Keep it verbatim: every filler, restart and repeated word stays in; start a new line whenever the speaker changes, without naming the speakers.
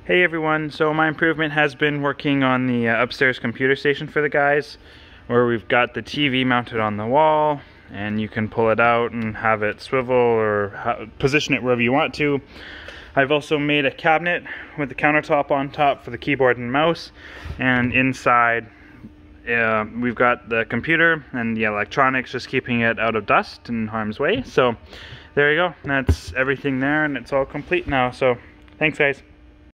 Hey everyone, so my improvement has been working on the uh, upstairs computer station for the guys, where we've got the T V mounted on the wall and you can pull it out and have it swivel or position it wherever you want to. I've also made a cabinet with the countertop on top for the keyboard and mouse, and inside uh, we've got the computer and the electronics, just keeping it out of dust and harm's way. So there you go, that's everything there and it's all complete now. So thanks guys.